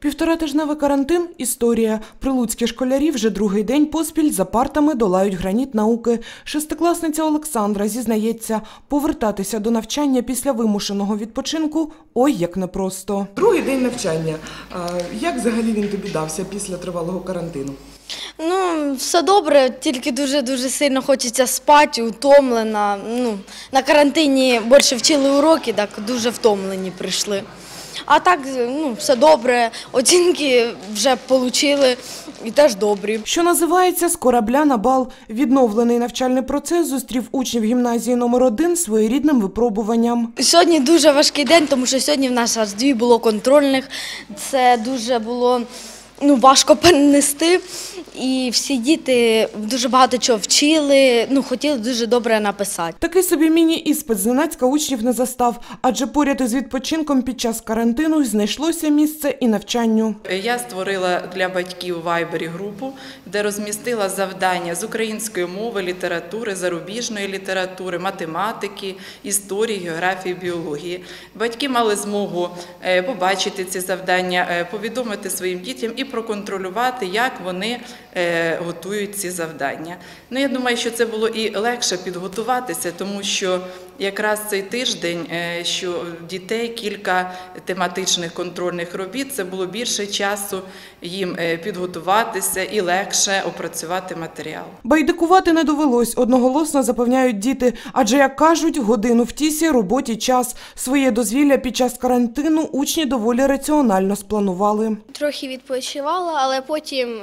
Півторатижневий карантин – історія. Прилуцькі школярі вже другий день поспіль за партами долають граніт науки. Шестикласниця Олександра зізнається, повертатися до навчання після вимушеного відпочинку – ой, як непросто. Другий день навчання. Як взагалі він тобі дався після тривалого карантину? Ну, все добре, тільки дуже сильно хочеться спати, утомлена. На карантині більше вчили уроки, так дуже втомлені прийшли. А так, все добре, оцінки вже отримали і теж добрі. Що називається, з корабля на бал. Відновлений навчальний процес зустрів учнів гімназії номер 1 своєрідним випробуванням. Сьогодні дуже важкий день, тому що сьогодні в нас аж 2 було контрольних. Це дуже було важко перенести. І всі діти дуже багато чого вчили, хотіли дуже добре написати. Такий собі міні-іспит зненацька учнів не застав, адже поряд із відпочинком під час карантину знайшлося місце і навчанню. Я створила для батьків у Вайбері групу, де розмістила завдання з української мови, літератури, зарубіжної літератури, математики, історії, географії, біології. Батьки мали змогу побачити ці завдання, повідомити своїм дітям і проконтролювати, як вони готують ці завдання. Я думаю, що це було і легше підготуватися, тому що якраз цей тиждень, що дітей кілька тематичних контрольних робіт, це було більше часу їм підготуватися і легше опрацювати матеріал. Байдикувати не довелось, одноголосно запевняють діти, адже, як кажуть, годину в тісі, роботі час. Своє дозвілля під час карантину учні доволі раціонально спланували. Трохи відпочивала, але потім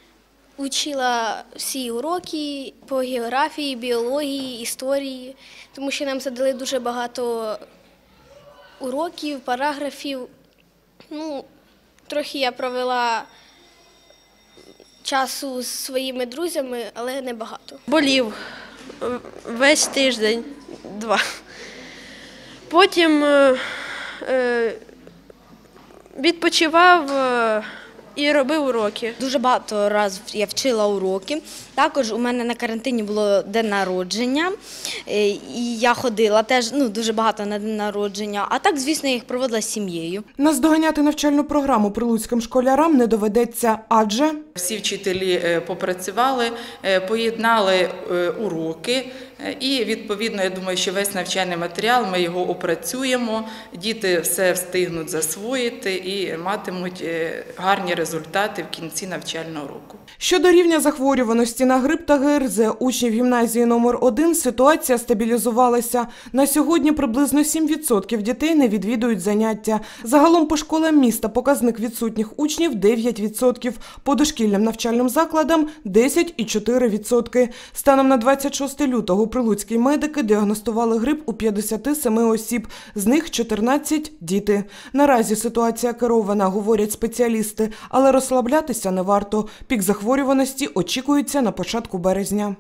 учила всі уроки по географії, біології, історії, тому що нам задали дуже багато уроків, параграфів. Трохи я провела часу з своїми друзями, але не багато. Болів весь тиждень, 2. Потім відпочивав і робив уроки. Дуже багато разів я вчила уроки. Також у мене на карантині було день народження, і я ходила теж дуже багато на день народження. А так, звісно, я їх проводила з сім'єю. Наздоганяти навчальну програму прилуцьким школярам не доведеться, адже всі вчителі попрацювали, поєднали уроки і, відповідно, я думаю, що весь навчальний матеріал ми його опрацюємо, діти все встигнуть засвоїти і матимуть гарні результати в кінці навчального року. Щодо рівня захворюваності на грип та ГРЗ учнів гімназії номер 1 ситуація стабілізувалася. На сьогодні приблизно 7% дітей не відвідують заняття. Загалом по школам міста показник відсутніх учнів 9%, по дошкільним навчальним закладам – 10,4%. Станом на 26 лютого прилуцькі медики діагностували грип у 57 осіб, з них 14 – діти. Наразі ситуація керована, говорять спеціалісти, але розслаблятися не варто. Пік захворюваності очікується на початку березня.